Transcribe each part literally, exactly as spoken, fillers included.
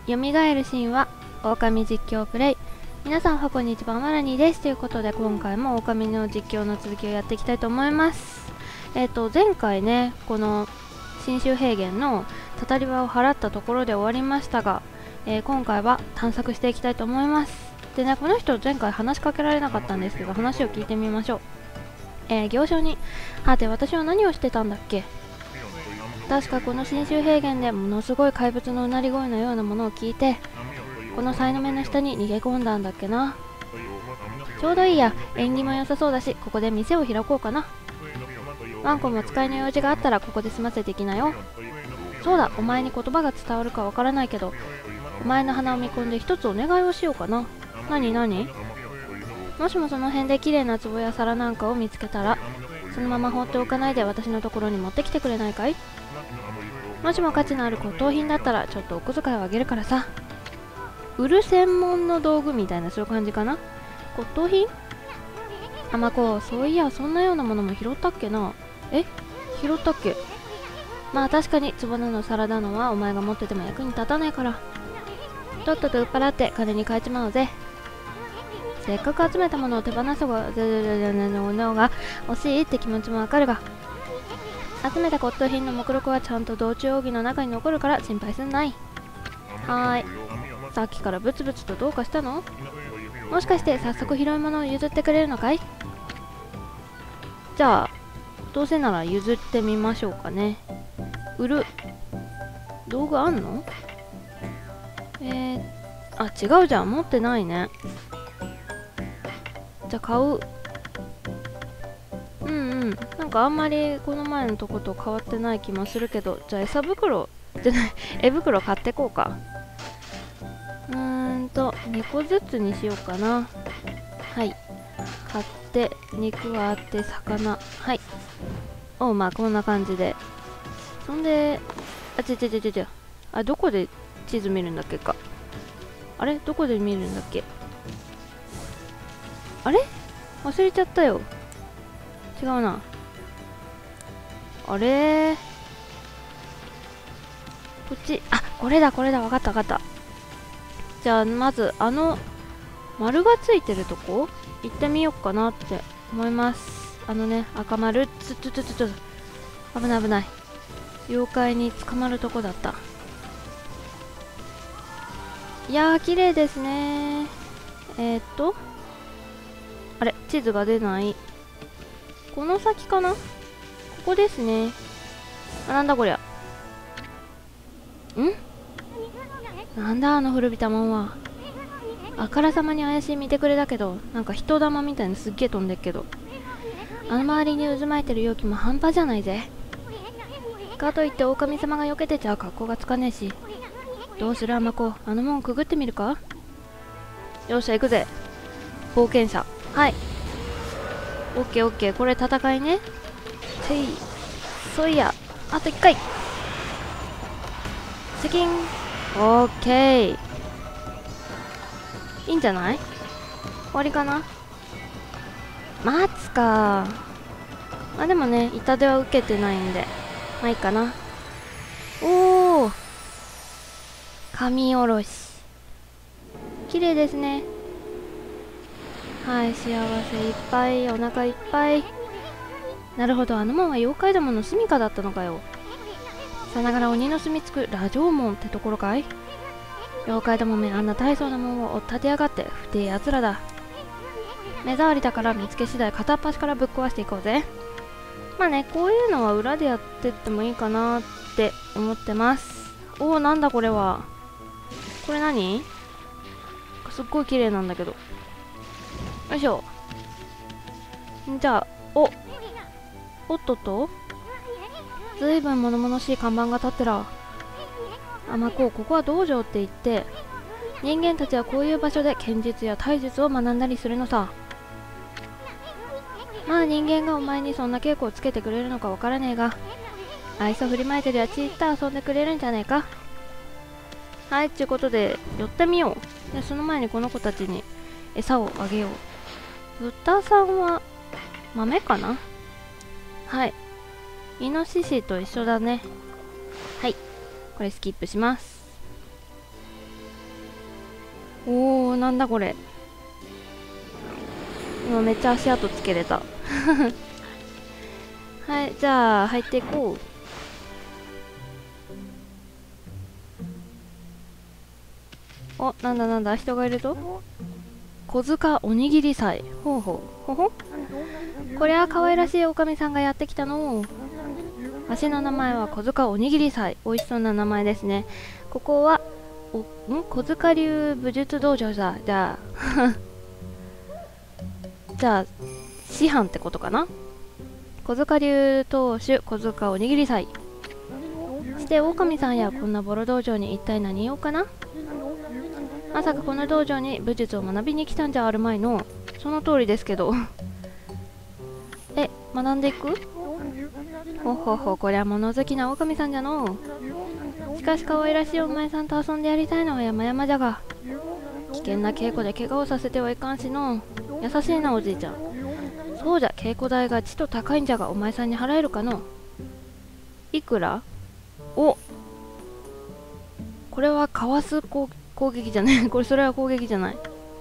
よみがえる神話狼実況プレイ。皆さんはこんにちは、マラニーです。ということで今回も狼の実況の続きをやっていきたいと思います。えっと前回ね、この信州平原のたたり場を払ったところで終わりましたが、えー、今回は探索していきたいと思います。でね、この人前回話しかけられなかったんですけど、話を聞いてみましょう。えー、行商に、はて私は何をしてたんだっけ。確かこの信州平原でものすごい怪物のうなり声のようなものを聞いて、この才の目の下に逃げ込んだんだっけな。ちょうどいいや、縁起も良さそうだし、ここで店を開こうかな。ワンコも使いの用事があったらここで済ませてきなよ。そうだ、お前に言葉が伝わるかわからないけど、お前の鼻を見込んで一つお願いをしようかな。なになに。もしもその辺で綺麗な壺や皿なんかを見つけたら、そのまま放っておかないで私のところに持ってきてくれないかい。もしも価値のある骨董品だったらちょっとお小遣いをあげるからさ。売る専門の道具みたいな、そういう感じかな。骨董品。あまこ、そういやそんなようなものも拾ったっけな。え、拾ったっけ。まあ確かに壺なの皿なのはお前が持ってても役に立たないから、とっとと売っ払って金に変えちまおうぜ。せっかく集めたものを手放すがのが惜しいって気持ちもわかるが、集めた骨董品の目録はちゃんと道中奥義の中に残るから心配すんない。はーい。さっきからブツブツとどうかしたの。もしかして早速拾い物を譲ってくれるのかい。じゃあどうせなら譲ってみましょうかね。売る道具あんの。えー、あ、違うじゃん、持ってないね。じゃあ買う。うんうん、なんかあんまりこの前のとこと変わってない気もするけど、じゃあ餌袋じゃない絵袋買ってこうか。うーんとにこずつにしようかな。はい、買って肉はあって魚、はい。おう、まあこんな感じで。そんで、あちちちちちあ、どこで地図見るんだっけか。あれ、どこで見るんだっけ。あれ、忘れちゃったよ。違うな。あれー、こっち、あ、これだこれだ、わかったわかった。じゃあまずあの丸がついてるとこ行ってみようかなって思います。あのね、赤丸、つつつつつ、危ない危ない、妖怪に捕まるとこだった。いやー綺麗ですね。えー、っとあれ、地図が出ない。この先かな。ここですね。あ、なんだこりゃ。ん、なんだあの古びたもんは。あからさまに怪しい見てくれだけど、なんか人玉みたいにすっげえ飛んでっけど、あの周りに渦巻いてる容器も半端じゃないぜ。かといって狼様が避けてちゃ格好がつかねえし。どうするあまこ、あの門くぐってみるか。よっしゃ行くぜ冒険者。はい、オッケーオッケー、これ戦いね。せい、そういや、あといっかい。チキン、オッケー、いいんじゃない。終わりかな。待つか。まあでもね、痛手は受けてないんでまあいいかな。おお、神おろし綺麗ですね。はい、幸せいっぱい、お腹いっぱい。なるほど、あの門は妖怪どもの住処だったのかよ。さながら鬼の住み着く羅城門ってところかい。妖怪どもめ、あんな大層な門を追っ立てやがって不定やつらだ。目障りだから見つけ次第片っ端からぶっ壊していこうぜ。まあね、こういうのは裏でやってってもいいかなって思ってます。おお、なんだこれは。これ何。すっごい綺麗なんだけど。よいしょ。じゃあ、おおっとっと、ずいぶん物々しい看板が立ってら。あまこう、ここは道場って言って、人間たちはこういう場所で剣術や体術を学んだりするのさ。まあ人間がお前にそんな稽古をつけてくれるのかわからねえが、愛想振りまいてりゃちった遊んでくれるんじゃねえか。はい、ということで寄ってみよう。でその前にこの子たちに餌をあげよう。豚さんは豆かな。はい、イノシシと一緒だね。はい、これスキップします。 おー、なんだこれ。今めっちゃ足跡つけれた。はい、じゃあ入っていこう。お、なんだなんだ、人がいるぞ。小塚おにぎり祭。ほうほう。ほほ。これは可愛らしいおかみさんがやってきたの。わしの名前は小塚おにぎり祭。美味しそうな名前ですね。ここはおん小塚流武術道場さ。じゃあじゃあ師範ってことかな。小塚流当主小塚おにぎり祭。して狼さんやこんなボロ道場に一体何用かな。まさかこの道場に武術を学びに来たんじゃあるまいの。その通りですけど。え、学んでいく。ほほほ、こりゃ物好きな狼さんじゃのう。しかし可愛らしいお前さんと遊んでやりたいのは山々じゃが、危険な稽古で怪我をさせてはいかんしの。優しいなおじいちゃん。そうじゃ、稽古代がちと高いんじゃがお前さんに払えるかの。いくら。お、これはかわす攻撃じゃない。これそれは攻撃じゃない。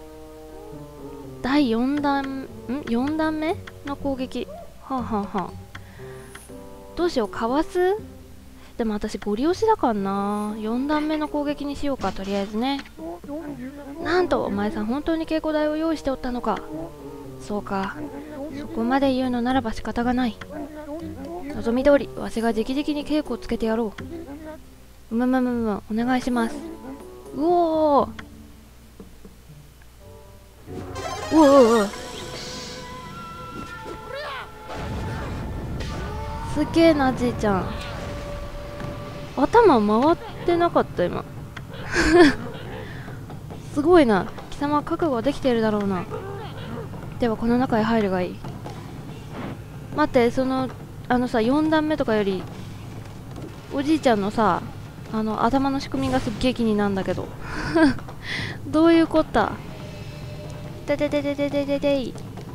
だいよんだんんよん段目の攻撃。はあ、はあはあ、どうしよう、かわす。でも私ゴリ押しだからな。よん段目の攻撃にしようか、とりあえずね。なんとお前さん本当に稽古台を用意しておったのか。そうか、そこまで言うのならば仕方がない。望み通りわしが直々に稽古をつけてやろう。うむむむむ、お願いします。うおー、うおー、うお、すげえなじいちゃん。頭回ってなかった今。すごいな。貴様は覚悟はできているだろうな。ではこの中へ入るがいい。待って、そのあのさ、よん段目とかよりおじいちゃんのさ、あの頭の仕組みがすっげえ気になるんだけど。どういうこった。ででででででででい。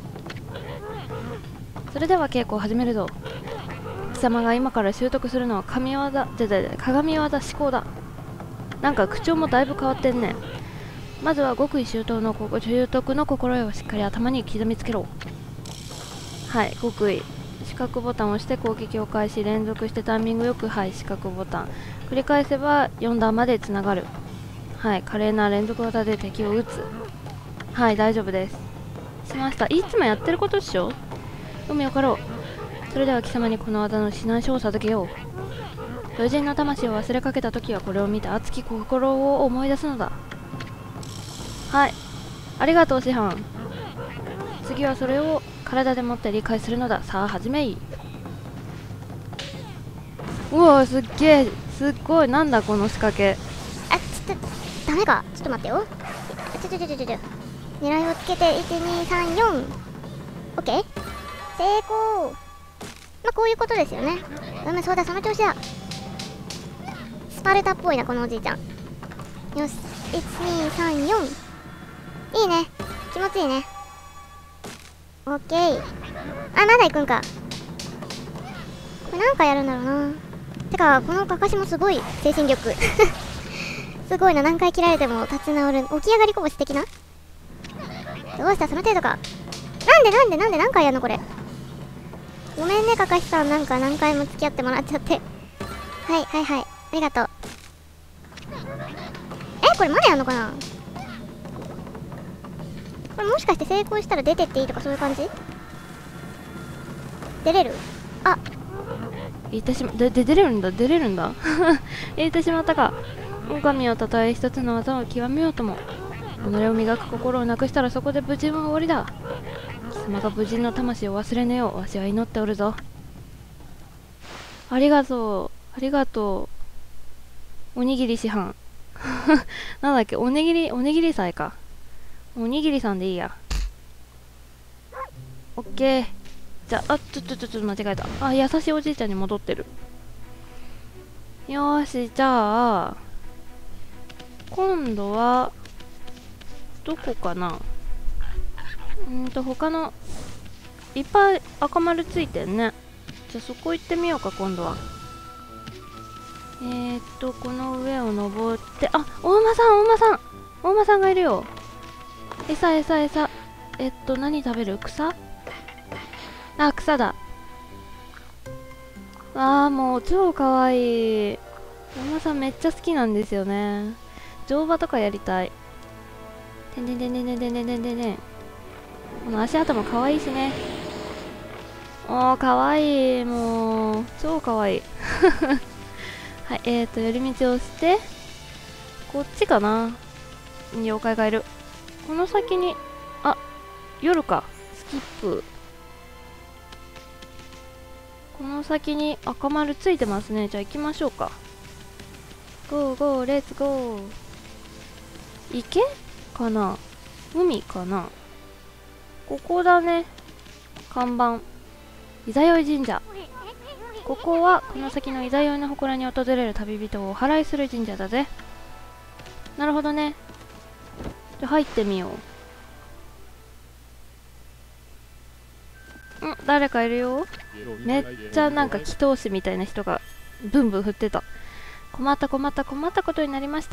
それでは稽古を始めるぞ。貴様が今から習得するのは神業ででで鏡業思考だ。なんか口調もだいぶ変わってんね。まずは極意周到のここ習得の心得をしっかり頭に刻みつけろ。はい、極意。四角ボタンを押して攻撃を開始、連続してタイミングよく、はい、四角ボタン繰り返せばよん段までつながる。はい、華麗な連続技で敵を撃つ。はい、大丈夫です。しました。いつもやってることっしょ。海よかろう。それでは貴様にこの技の指南書を授けよう。巨人の魂を忘れかけた時はこれを見て熱き心を思い出すのだ。はい、ありがとう師範。次はそれを体でもって理解するのだ。さあ始めい。うわ、すっげえ、すっごい。なんだこの仕掛け。 あ、ちょっとダメか。ちょっと待ってよ。ちょちょちょちょちょ狙いをつけていちにさんよん。オッケー、成功。まあこういうことですよね。うん、そうだ、その調子だ。スパルタっぽいなこのおじいちゃん。よし、いちにさんよん。いいね、気持ちいいね。オッケー。あ、まだ行くんか。これなんかやるんだろうな。てかこのかかしもすごい精神力。すごいな。何回切られても立ち直る起き上がりこぼし的な。どうした、その程度か。なんでなんでなんで何回やるのこれ。ごめんねかかしさん、なんか何回も付き合ってもらっちゃって。はいはいはい、ありがとう。え、これまだやんのかな。これもしかして成功したら出てっていいとかそういう感じ。出れる。あ、 言ってしま、で、で、出れるんだ、出れるんだ。言ってしまったか。狼をたとえ一つの技を極めようとも、己を磨く心をなくしたらそこで無人は終わりだ。貴様が無人の魂を忘れねよう。わしは祈っておるぞ。ありがとう、ありがとう。おにぎり師範。なんだっけ、おにぎり、おにぎり祭か。おにぎりさんでいいや。オッケー。じゃあ、あ、ちょちょちょちょ間違えた。あ、優しいおじいちゃんに戻ってる。よーし、じゃあ今度はどこかな。うんと他のいっぱい赤丸ついてんね。じゃあそこ行ってみようか今度は。えーっとこの上を登って、あ、お馬さんお馬さんお馬さんがいるよ。餌餌餌。えっと何食べる？草？あ、草だ。あー、もう超かわいい。お馬さんめっちゃ好きなんですよね。乗馬とかやりたい。てんてんてんてんてんてんてんてんてんてん。この足跡もかわいいしね。おー、かわいい。もう超かわいい。はい、えーと寄り道をしてこっちかな。妖怪がいる。この先に、あ、夜か。スキップ。この先に赤丸ついてますね。じゃあ行きましょうか。ゴーゴーレッツゴー。池かな、海かな。ここだね。看板伊佐酔神社。ここはこの先の伊佐酔の祠に訪れる旅人をお祓いする神社だぜ。なるほどね。じゃあ入ってみよう。ん、誰かいるよ。めっちゃなんか祈祷師みたいな人がブンブン振ってた。困った困った困ったことになりました。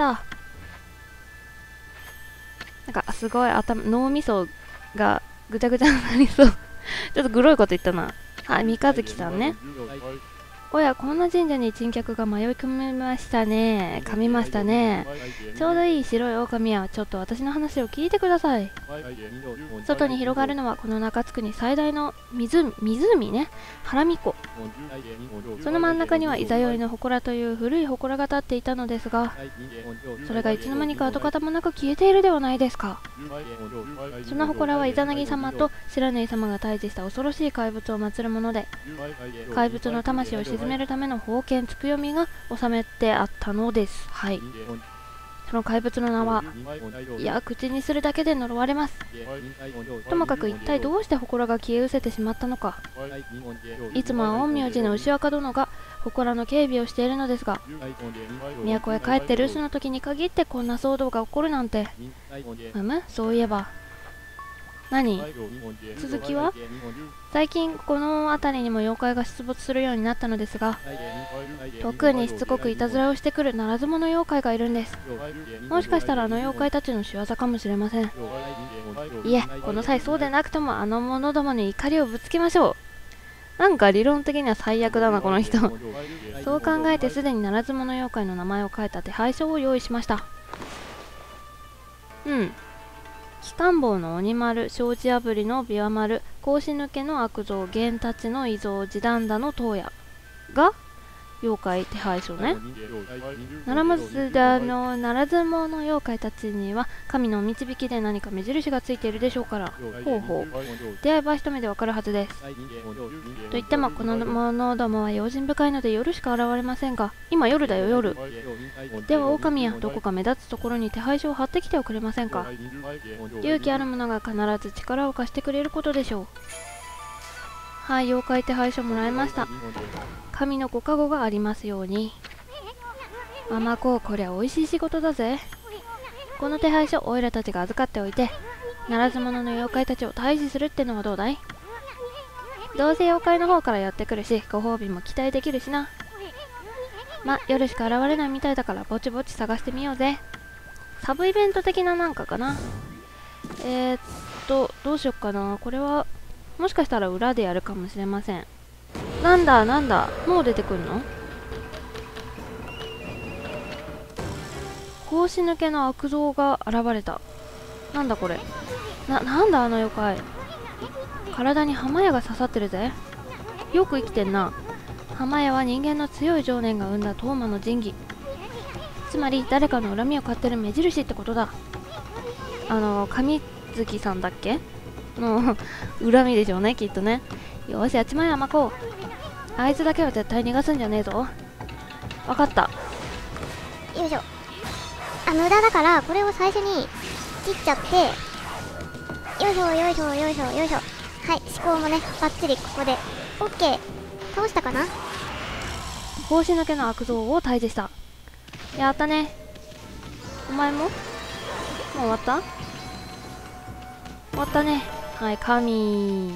なんかすごい頭、脳みそがぐちゃぐちゃになりそう。ちょっとグロいこと言ったな。はい、三日月さんね。おや、こんな神社に珍客が迷い込みましたね。噛みましたね。ちょうどいい白い狼はちょっと私の話を聞いてください。外に広がるのはこの中津国最大の湖、湖ね。原見湖。その真ん中には伊佐酔の祠という古い祠が建っていたのですが、それがいつの間にか跡形もなく消えているではないですか。その祠はイザナギ様と白根様が退治した恐ろしい怪物を祀るもので、怪物の魂を鎮めるための宝剣つくよみが収めてあったのです。はい。その怪物の名は、いや、口にするだけで呪われます。ともかく一体どうして祠が消え失せてしまったのか。いつもは陰陽師の牛若殿が祠の警備をしているのですが、都へ帰って留守の時に限ってこんな騒動が起こるなんて。うむ、そういえば。何？続きは？最近この辺りにも妖怪が出没するようになったのですが、特にしつこくいたずらをしてくるならず者妖怪がいるんです。もしかしたらあの妖怪たちの仕業かもしれません。いえ、この際そうでなくともあの者どもに怒りをぶつけましょう。なんか理論的には最悪だなこの人。そう考えてすでにならず者妖怪の名前を書いた手配書を用意しました。うん。機関棒の鬼丸、障子破りの琵琶丸、格子抜けの悪像、玄太刀の異像、地団打の東野が妖怪手配書ね。ならずのならず者の妖怪たちには神の導きで何か目印がついているでしょうから、ほうほう、出会えば一目でわかるはずです。と言ってもこの者どもは用心深いので夜しか現れませんが、今夜だよ夜。では狼やどこか目立つところに手配書を貼ってきておくれませんか。勇気ある者が必ず力を貸してくれることでしょう。はい、妖怪手配書もらいました。神のご加護がありますように。ママ子、こりゃおいしい仕事だぜ。この手配書おいらたちが預かっておいて、ならず者の妖怪たちを退治するってのはどうだい？どうせ妖怪の方からやってくるし、ご褒美も期待できるしな。ま、夜しか現れないみたいだからぼちぼち探してみようぜ。サブイベント的ななんかかな。えー、っとどうしよっかな。これはもしかしたら裏でやるかもしれません。なんだなんだ、もう出てくるの？格子抜けの悪像が現れた。なんだこれ。な、なんだあの妖怪。体に浜屋が刺さってるぜ。よく生きてんな。浜屋は人間の強い情念が生んだトーマの神器。つまり誰かの恨みを買ってる目印ってことだ。あの神月さんだっけの恨みでしょうね、きっとね。よし、やっちまえ甘子。あいつだけは絶対逃がすんじゃねえぞ。わかった。 よいしょ。あ、無駄だからこれを最初に切っちゃって、よいしょよいしょよいしょよいしょ。はい、思考もねバッチリここで OK。 倒したかな。 格子抜けの悪像を退治した。やったね。お前ももう終わった？終わったね。はい、神。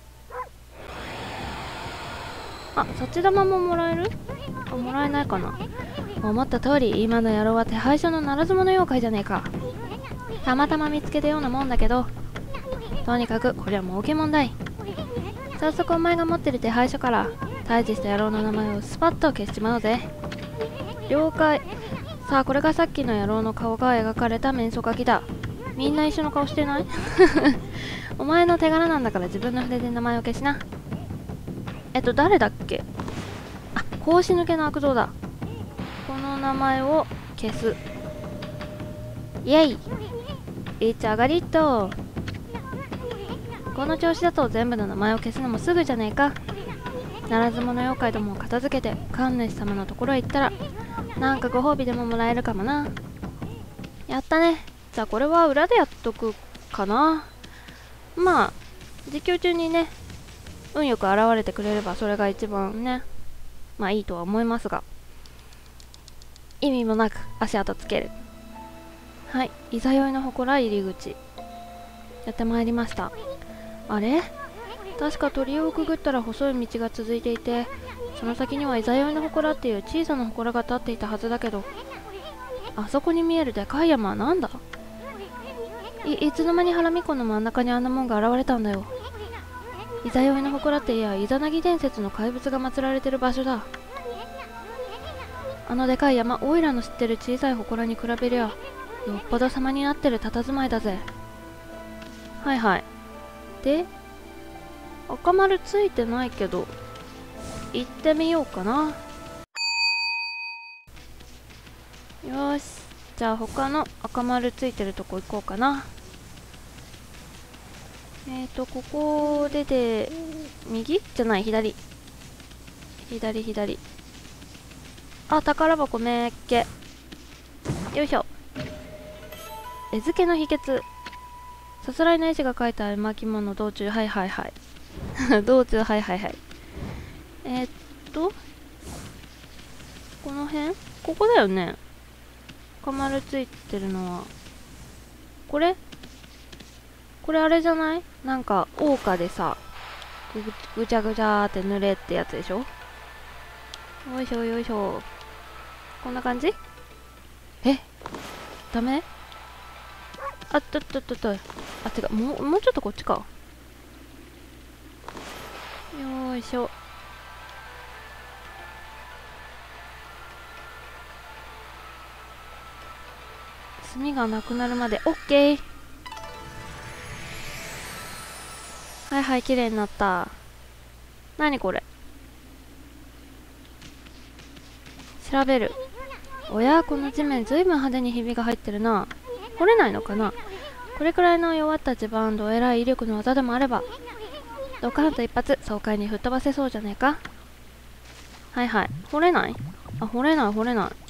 あ、幸玉ももらえる？あ、もらえないかな。思った通り今の野郎は手配書のならず者妖怪じゃねえか。 たまたま見つけたようなもんだけど、とにかくこれは儲け問題。早速お前が持ってる手配書から退治した野郎の名前をスパッと消しちまうぜ。了解。さあ、これがさっきの野郎の顔が描かれた面相書きだ。みんな一緒の顔してない？お前の手柄なんだから自分の筆で名前を消しな。えっと誰だっけ？あ、格子抜けの悪童だ。この名前を消す。イェイ、いっち上がりっと。この調子だと全部の名前を消すのもすぐじゃねえか。ならず者妖怪どもを片付けて神主様のところへ行ったらなんかご褒美でももらえるかもな。やったね。じゃあこれは裏でやっとくかな。まあ実況中にね運よく現れてくれればそれが一番ねまあいいとは思いますが、意味もなく足跡つける。はい、いざよいの祠入り口やってまいりました。あれ、確か鳥居をくぐったら細い道が続いていて、その先にはいざよいの祠っていう小さな祠が立っていたはずだけど、あそこに見えるでかい山はなんだ？いいつの間にハラミ湖の真ん中にあんなもんが現れたんだよ。いざよいの祠っていやイザナギ伝説の怪物が祀られてる場所だ。あのでかい山、オイラの知ってる小さい祠に比べりゃよっぽど様になってる佇まいだぜ。はいはい。で赤丸ついてないけど行ってみようかな。よーし、じゃあ他の赤丸ついてるとこ行こうかな。えーとここ出て右じゃない左左左。あ、宝箱めっけ。よいしょ。絵付けの秘訣。さすらいの絵師が描いた絵巻物道中。はいはいはい道中はいはいはい。えー、っとこの辺ここだよね。赤丸ついてるのはこれこれあれじゃない？なんか桜花でさぐぐちゃぐちゃって濡れってやつでしょ。よいしょよいしょ。こんな感じ？え、ダメ？あっとっとっとっと。あ、違う、もう、もうちょっとこっちか。よーいしょ。炭がなくなるまでオッケー。はいはい、綺麗になった。なにこれ？調べる。おや、この地面ずいぶん派手にひびが入ってるな。掘れないのかな。これくらいの弱った地盤と偉い威力の技でもあればドカンと一発爽快に吹っ飛ばせそうじゃねえか。はいはい。掘れない？あ、掘れない掘れない。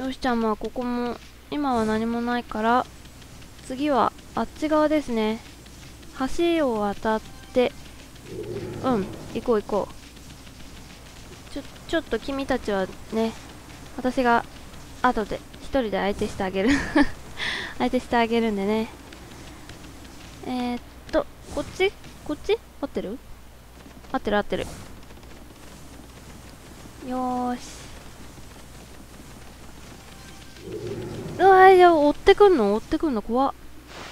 よし、じゃあまあここも今は何もないから次はあっち側ですね。橋を渡ってうん行こう行こう。ちょちょっと君たちはね、私が後で一人で相手してあげる相手してあげるんでね。えー、っとこっちこっち合ってる合ってる合ってる。よーし。うわー、いや追ってくんの追ってくんの怖っ。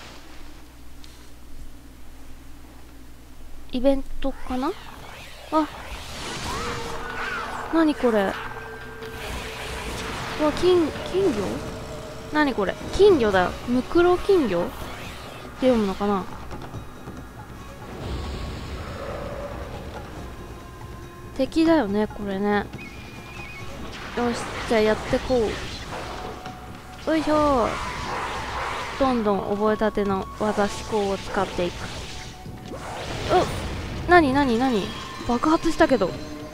イベントかな。あ、なにこれ。うわ、金金魚。なにこれ、金魚だよ。ムクロ金魚って読むのかな。敵だよねこれね。よし、じゃあやってこう。よいしょ。どんどん覚えたての技思考を使っていく。うっ、なになになに、爆発したけど。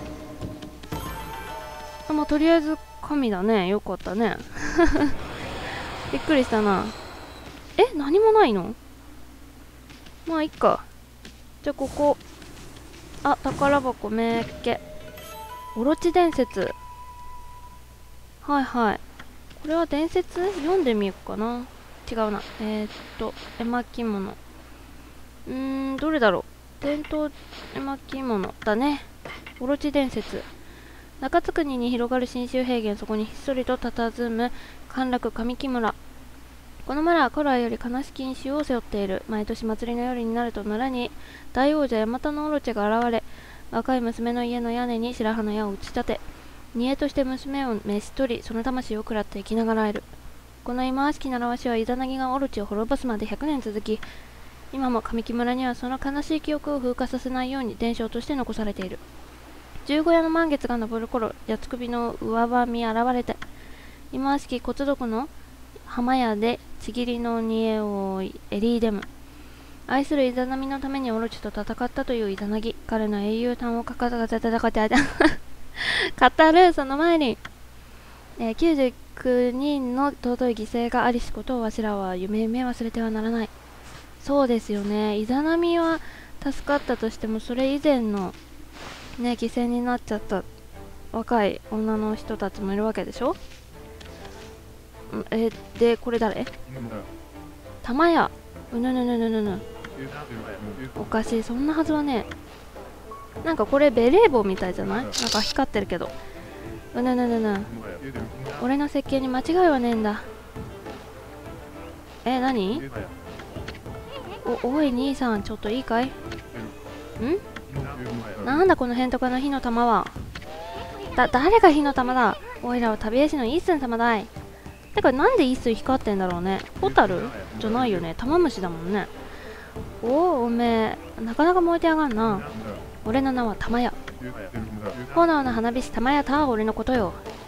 あ、まあとりあえず神だね。よかったねびっくりしたな。え、何もないの？まあいっか。じゃあここ、あ、宝箱めっけ。オロチ伝説。はいはい。これは伝説読んでみようかな。違うな。えー、っと絵巻物。うーん、どれだろう。伝統絵巻物だね。オロチ伝説。中津国に広がる信州平原、そこにひっそりと佇む陥落神木村。 この村は古来より悲しき因習を背負っている。毎年祭りの夜になると村に大王者ヤマタノオロチが現れ、若い娘の家の屋根に白羽の矢を打ち立て、煮えとして娘を召し取り、その魂を食らって生きながらえる。この忌まわしき習わしはイザナギがオロチを滅ぼすまでひゃくねん続き、今も神木村にはその悲しい記憶を風化させないように伝承として残されている。十五夜の満月が昇る頃、八つ首の上場に現れて、忌まわしき骨毒の浜屋でちぎりの煮えをエリーデム。愛するイザナミのためにオロチと戦ったというイザナギ。彼の英雄譚をかかたかたたかた語るその前に、えー、きゅうじゅうきゅうにんの尊い犠牲がありしことをわしらは夢夢忘れてはならない。そうですよね。イザナミは助かったとしても、それ以前のね、犠牲になっちゃった若い女の人たちもいるわけでしょ。えで、これ誰？玉屋。うぬぬぬぬぬぬ。おかしい、そんなはずはね。なんかこれベレー帽みたいじゃない？なんか光ってるけど。うぬぬぬぬ。俺の設計に間違いはねえんだ。え、なに？お、おい兄さん、ちょっといいかい？ん？なんだこのへんとかの火の玉は。だ、誰が火の玉だ？おいらは旅絵師のイースン様だい。てか、なんでイースン光ってんだろうね。ホタルじゃないよね。玉虫だもんね。おお、おめえ、なかなか燃えてやがんな。俺の名は玉屋。炎の花火師玉屋た俺のことよ。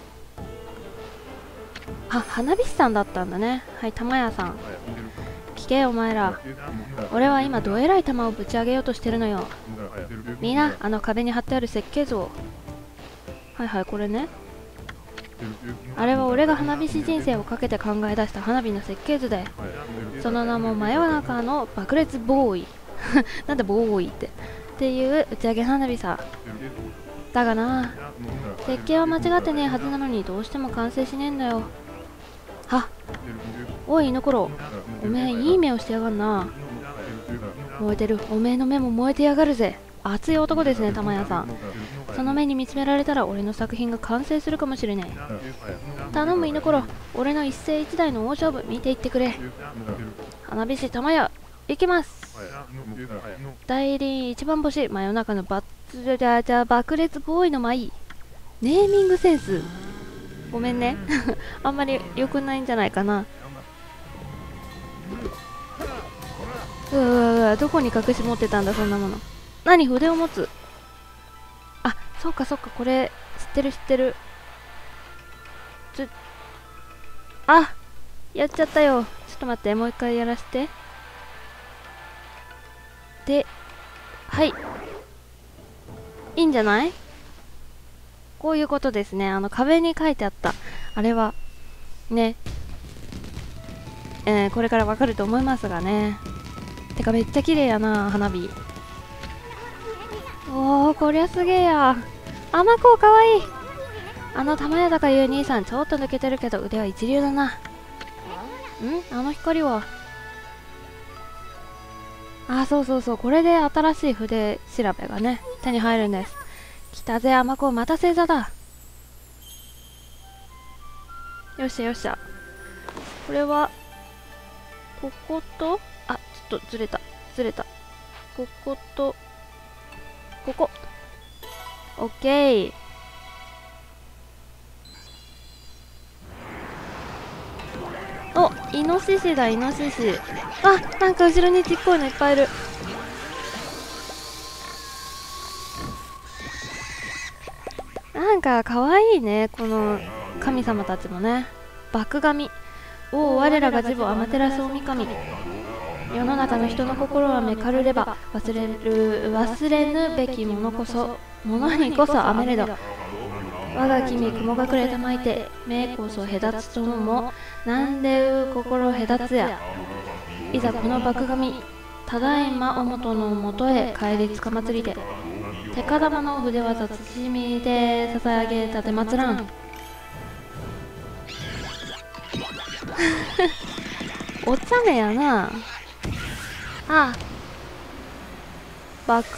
あ、花火師さんだったんだね。はい、玉屋さん。聞けよお前ら。俺は今どえらい玉をぶち上げようとしてるのよ。みんな、あの壁に貼ってある設計図を。はいはい、これね。あれは俺が花火師人生をかけて考え出した花火の設計図で、その名も真夜中の爆裂ボーイなんだボーイってっていう打ち上げ花火さ。だがな、設計は間違ってねえはずなのにどうしても完成しねえんだよ。はっ、おい、イノコロ、おめえいい目をしてやがんな。燃えてる。おめえの目も燃えてやがるぜ。熱い男ですね、玉屋さん。その目に見つめられたら俺の作品が完成するかもしれねえ。頼む、イノコロ、俺の一世一代の大勝負見ていってくれ。花火師玉屋、行きます。代理一番星、真夜中のバッじゃじゃ爆裂ボーイの舞。ネーミングセンスごめんねあんまり良くないんじゃないかな。うわうわうわ、どこに隠し持ってたんだそんなもの。何、筆を持つ。あ、そうかそうか、これ知ってる知ってる。つあ、やっちゃったよ。ちょっと待って、もう一回やらせて。で、はい、いいんじゃない？こういうことですね。あの壁に書いてあったあれはね、えー、これからわかると思いますがね。てかめっちゃ綺麗やな、花火。おー、こりゃすげえや。あまこうかわいい。あの玉屋高いう兄さんちょっと抜けてるけど腕は一流だな。ん、あの光は。あ、そうそうそう、これで新しい筆調べがね手に入るんです。来たぜ、あまこう、また星座だ。よっしゃよっしゃ。これはここと、あ、ちょっとずれたずれた。こことここ。オッケー。お、イノシシだ、イノシシ。あ、なんか後ろにちっこいのいっぱいいる。なんかかわいいね、この神様たちもね。爆神。おお、我らが自母アマテラスオミカミ。世の中の人の心はめかるれば忘れる忘れぬべきものこそものにこそあめれど、我が君雲隠れたまいて目こそ隔つともなんでう心隔つや。いざこの爆神ただいまおもとのもとへ帰りつかまつりて手か玉の筆技慎みで捧げたてまつらんお茶目やなあ。バック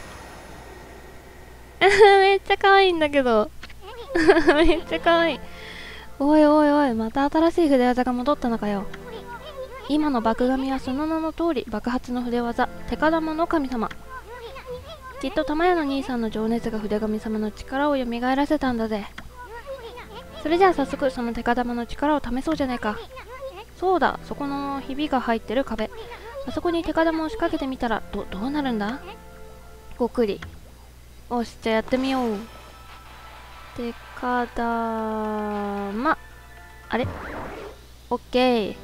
めっちゃ可愛いんだけどめっちゃ可愛い。おいおいおい、また新しい筆技が戻ったのかよ。 今の爆神はその名の通り爆発の筆技、手カ玉の神様。きっと玉屋の兄さんの情熱が筆神様の力を蘇らせたんだぜ。それじゃあ早速その手カ玉の力を試そうじゃないか。そうだ、そこのひびが入ってる壁、あそこに手カ玉を仕掛けてみたらどどうなるんだ。ごくり。よし、じゃあやってみよう。手カ玉、あれ、オッケー。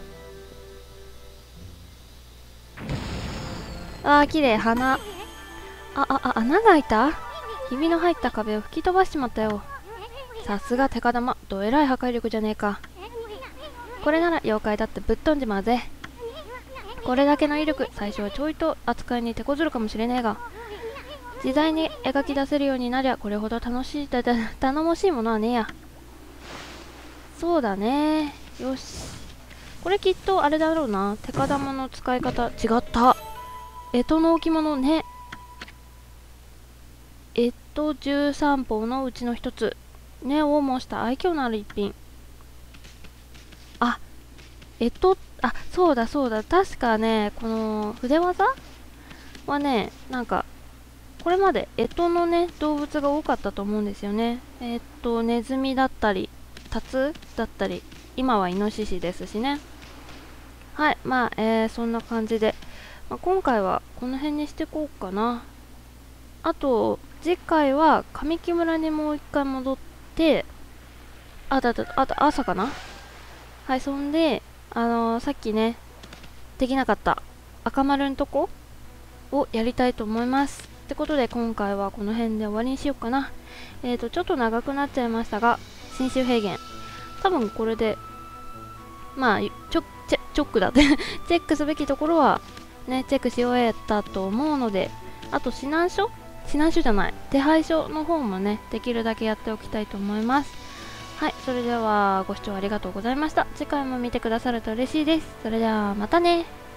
あー、きれい。花。あ、あ、あ、穴が開いた。ひびの入った壁を吹き飛ばしちまったよ。さすが手カ玉、どえらい破壊力じゃねえか。これなら妖怪だってぶっ飛んじまうぜ。これだけの威力、最初はちょいと扱いに手こずるかもしれねえが、自在に描き出せるようになりゃこれほど楽しいだだ頼もしいものはねえや。そうだね。よし、これきっとあれだろうな。手カ玉の使い方違った。干支の置物ね。干支じゅうさんぽうのうちの一つねを模した愛嬌のある一品。あ、干支、あ、そうだそうだ、確かね、この筆技はね、なんかこれまで干支のね動物が多かったと思うんですよね。えっとネズミだったりタツだったり、今はイノシシですしね。はい、まあ、えー、そんな感じで、まあ、今回はこの辺にしてこうかな。あと次回は神木村にもう一回戻って、あだだあと朝かな。はい、そんであのー、さっきねできなかった赤丸んとこをやりたいと思います。ってことで今回はこの辺で終わりにしようかな。えーとちょっと長くなっちゃいましたが、新州平原多分これでまあちょチェチョックだってチェックすべきところはねチェックし終えたと思うので、あと指南書指南書じゃない手配書の方もねできるだけやっておきたいと思います。はい、それではご視聴ありがとうございました。次回も見てくださると嬉しいです。それではまたね。